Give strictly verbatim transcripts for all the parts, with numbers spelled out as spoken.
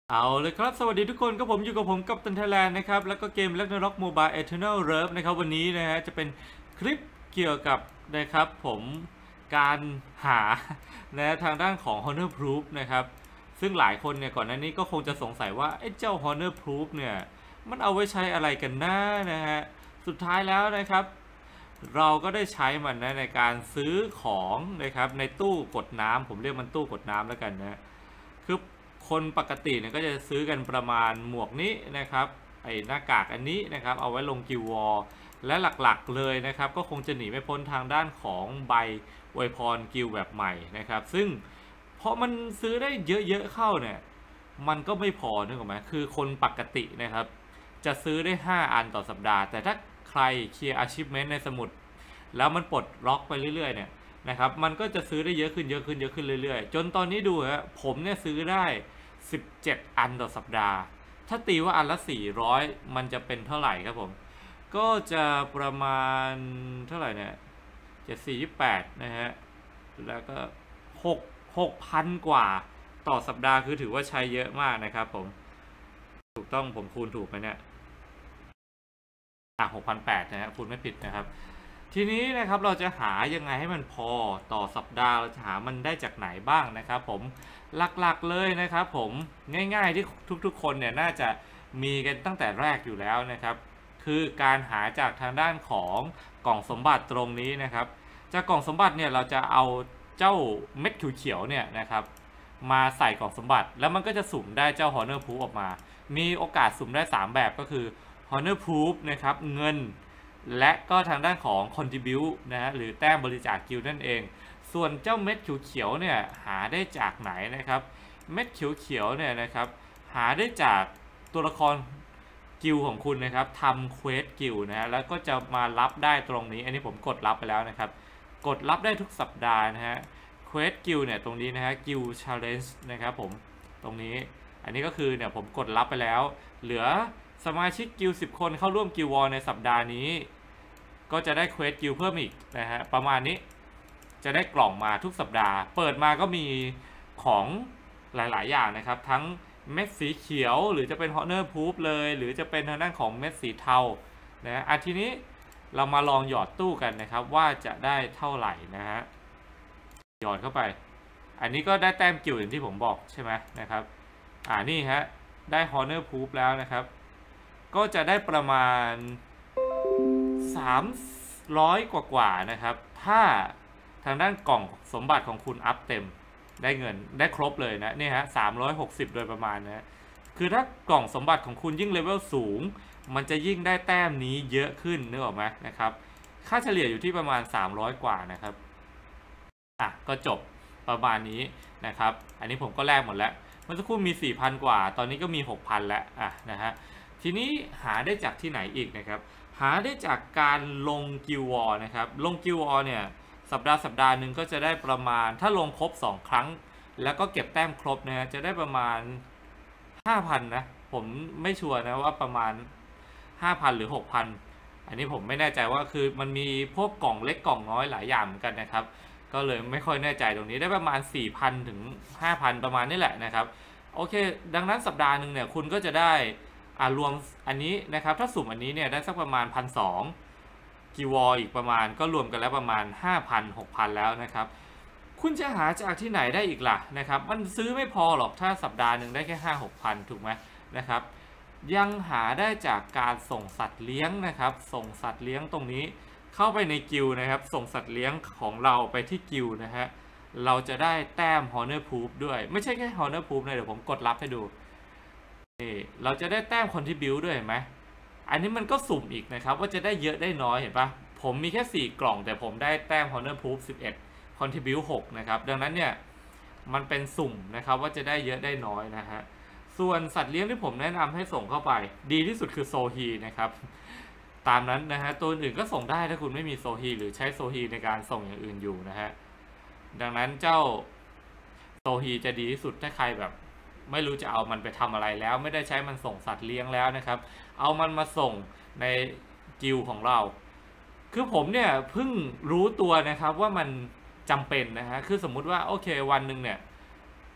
เอาเลยครับสวัสดีทุกคนก็ผมอยู่กับผมกัปตันไทยแลนด์นะครับแล้วก็เกม Ragnarok Mobile Eternal Rogue นะครับวันนี้นะฮะจะเป็นคลิปเกี่ยวกับนะครับผมการหานะทางด้านของ Honor Proof นะครับซึ่งหลายคนเนี่ยก่อนหน้านี้ก็คงจะสงสัยว่าไอ้เจ้า Honor Proof เนี่ยมันเอาไว้ใช้อะไรกันนะนะฮะสุดท้ายแล้วนะครับเราก็ได้ใช้มันนะในการซื้อของนะครับในตู้กดน้ำผมเรียกมันตู้กดน้ำแล้วกันนะคือคนปกติเนี่ยก็จะซื้อกันประมาณหมวกนี้นะครับไอ้หน้ากากอันนี้นะครับเอาไว้ลงกิววอลและหลักๆเลยนะครับก็คงจะหนีไม่พ้นทางด้านของใบอวยพรกิลแบบใหม่นะครับซึ่งเพราะมันซื้อได้เยอะๆเข้าเนี่ยมันก็ไม่พอนึกออกไหมคือคนปกตินะครับจะซื้อได้ห้าอันต่อสัปดาห์แต่ถ้าใครเคลียร์ achievement ในสมุดแล้วมันปลดล็อกไปเรื่อยๆเนี่ยนะครับมันก็จะซื้อได้เยอะขึ้นเยอะขึ้นเยอะขึ้นเรื่อยๆจนตอนนี้ดูฮะผมเนี่ยซื้อได้สิบเจ็ดอันต่อสัปดาห์ถ้าตีว่าอันละสี่ร้อยมันจะเป็นเท่าไหร่ครับผมก็จะประมาณเท่าไหร่เนี่ยเจ็ดสี่ยี่แปดนะฮะแล้วก็หกหกพันกว่าต่อสัปดาห์คือถือว่าใช้เยอะมากนะครับผมถูกต้องผมคูณถูกไหมเนี่ยอ่ะหกพันแปดนะฮะคูณไม่ผิดนะครับทีนี้นะครับเราจะหายังไงให้มันพอต่อสัปดาห์เราจะหามันได้จากไหนบ้างนะครับผมหลักๆเลยนะครับผมง่ายๆที่ทุกๆคนเนี่ยน่าจะมีกันตั้งแต่แรกอยู่แล้วนะครับคือการหาจากทางด้านของกล่องสมบัติตรงนี้นะครับจากกล่องสมบัติเนี่ยเราจะเอาเจ้าเม็ดเขียวๆเนี่ยนะครับมาใส่กล่องสมบัติแล้วมันก็จะสุ่มได้เจ้า Honor Proof ออกมามีโอกาสสุ่มได้สามแบบก็คือ Honor Proof นะครับเงินและก็ทางด้านของ Contribute นะฮะหรือแต้มบริจาคกิลด์นั่นเองส่วนเจ้าเม็ดเขียวๆเนี่ยหาได้จากไหนนะครับเม็ดเขียวๆเนี่ยนะครับหาได้จากตัวละครกิลด์ของคุณนะครับทำเควสกิลด์นะฮะแล้วก็จะมารับได้ตรงนี้อันนี้ผมกดรับไปแล้วนะครับกดรับได้ทุกสัปดาห์นะฮะเควสกิลด์เนี่ยตรงนี้นะฮะกิลด์ชาเลนจ์นะครับผมตรงนี้อันนี้ก็คือเนี่ยผมกดรับไปแล้วเหลือสมาชิกกิลด์สิบคนเข้าร่วมกิลด์วอลในสัปดาห์นี้ก็จะได้เควสกิลด์เพิ่มอีกนะฮะประมาณนี้จะได้กล่องมาทุกสัปดาห์เปิดมาก็มีของหลายๆอย่างนะครับทั้งเม็ดสีเขียวหรือจะเป็น Honor Proof เลยหรือจะเป็นทางด้านของเม็ดสีเทานะอ่ะทีนี้เรามาลองหยอดตู้กันนะครับว่าจะได้เท่าไหร่นะฮะหยอดเข้าไปอันนี้ก็ได้แต้มกิลด์อย่างที่ผมบอกใช่ไหมนะครับอ่านี่ฮะได้ Honor Proof แล้วนะครับก็จะได้ประมาณสามร้อยกว่าๆนะครับถ้าทางด้านกล่องสมบัติของคุณอัพเต็มได้เงินได้ครบเลยนะนี่ฮะสามร้อยหกสิบโดยประมาณนะคือถ้ากล่องสมบัติของคุณยิ่งเลเวลสูงมันจะยิ่งได้แต้มนี้เยอะขึ้นนึกออกไหมนะครับค่าเฉลี่ยอยู่ที่ประมาณสามร้อยกว่านะครับอ่ะก็จบประมาณนี้นะครับอันนี้ผมก็แลกหมดแล้วเมื่อสักครู่มี สี่พัน กว่าตอนนี้ก็มี หกพัน แล้วอ่ะนะฮะทีนี้หาได้จากที่ไหนอีกนะครับหาได้จากการลงกิลวอลนะครับลงกิลวอลเนี่ยสัปดาห์สัปดาห์หนึ่งก็จะได้ประมาณถ้าลงครบสองครั้งแล้วก็เก็บแต้มครบนะฮะจะได้ประมาณ ห้าพัน นะผมไม่ชัวร์นะว่าประมาณ ห้าพัน หรือ หกพัน อันนี้ผมไม่แน่ใจว่าคือมันมีพวกกล่องเล็กกล่องน้อยหลายอย่างเหมือนกันนะครับก็เลยไม่ค่อยแน่ใจตรงนี้ได้ประมาณ สี่พัน ถึง ห้าพัน ประมาณนี้แหละนะครับโอเคดังนั้นสัปดาห์หนึ่งเนี่ยคุณก็จะได้อ่ารวมอันนี้นะครับถ้าสุ่มอันนี้เนี่ยได้สักประมาณ หนึ่งพันสองร้อย กิวอลอีกประมาณก็รวมกันแล้วประมาณ ห้าพัน หกพัน แล้วนะครับคุณจะหาจากที่ไหนได้อีกล่ะนะครับมันซื้อไม่พอหรอกถ้าสัปดาห์หนึ่งได้แค่ ห้าหกพัน ถูกไหมนะครับยังหาได้จากการส่งสัตว์เลี้ยงนะครับส่งสัตว์เลี้ยงตรงนี้เข้าไปในกิลนะครับส่งสัตว์เลี้ยงของเราไปที่กิลนะฮะเราจะได้แต้ม Honor Proof ด้วยไม่ใช่แค่ Honor Proof นะเดี๋ยวผมกดรับให้ดูนี่เราจะได้แต้ม Contribute ด้วยเห็นไหมอันนี้มันก็สุ่มอีกนะครับว่าจะได้เยอะได้น้อยเห็นปะผมมีแค่สี่กล่องแต่ผมได้แต้ม Honor Proof สิบเอ็ด Contribute หกนะครับดังนั้นเนี่ยมันเป็นสุ่มนะครับว่าจะได้เยอะได้น้อยนะฮะส่วนสัตว์เลี้ยงที่ผมแนะนำให้ส่งเข้าไปดีที่สุดคือโซฮีนะครับตามนั้นนะฮะตัวอื่นก็ส่งได้ถ้าคุณไม่มีโซฮีหรือใช้โซฮีในการส่งอย่างอื่นอยู่นะฮะดังนั้นเจ้าโซฮีจะดีที่สุดถ้าใครแบบไม่รู้จะเอามันไปทำอะไรแล้วไม่ได้ใช้มันส่งสัตว์เลี้ยงแล้วนะครับเอามันมาส่งในกิลของเราคือผมเนี่ยเพิ่งรู้ตัวนะครับว่ามันจำเป็นนะฮะคือสมมุติว่าโอเควันหนึ่งเนี่ย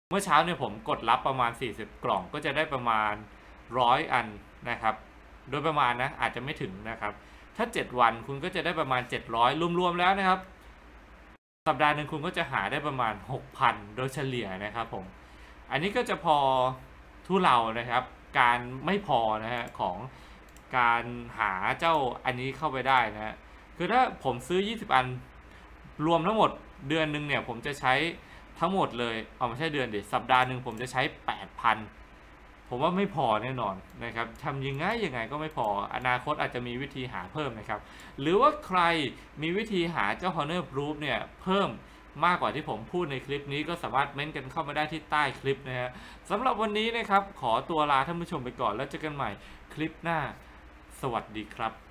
เมื่อเช้าเนี่ยผมกดรับประมาณสี่สิบกล่องก็จะได้ประมาณหนึ่งร้อยอันนะครับโดยประมาณนะอาจจะไม่ถึงนะครับถ้าเจ็ดวันคุณก็จะได้ประมาณเจ็ดร้อยรวมๆแล้วนะครับสัปดาห์หนึ่งคุณก็จะหาได้ประมาณ หกพัน โดยเฉลี่ยนะครับผมอันนี้ก็จะพอทุเลานะครับการไม่พอนะฮะของการหาเจ้าอันนี้เข้าไปได้นะฮะคือถ้าผมซื้อยี่สิบอันรวมทั้งหมดเดือนหนึ่งเนี่ยผมจะใช้ทั้งหมดเลยเอาไม่ใช่เดือนดิสัปดาห์หนึ่งผมจะใช้ แปดพัน ผมว่าไม่พอแน่นอนนะครับทำยังไงยังไงก็ไม่พออนาคตอาจจะมีวิธีหาเพิ่มนะครับหรือว่าใครมีวิธีหาเจ้า Honor Proof เนี่ยเพิ่มมากกว่าที่ผมพูดในคลิปนี้ก็สามารถเม้นกันเข้ามาได้ที่ใต้คลิปนะฮะสำหรับวันนี้นะครับขอตัวลาท่านผู้ชมไปก่อนแล้วเจอกันใหม่คลิปหน้าสวัสดีครับ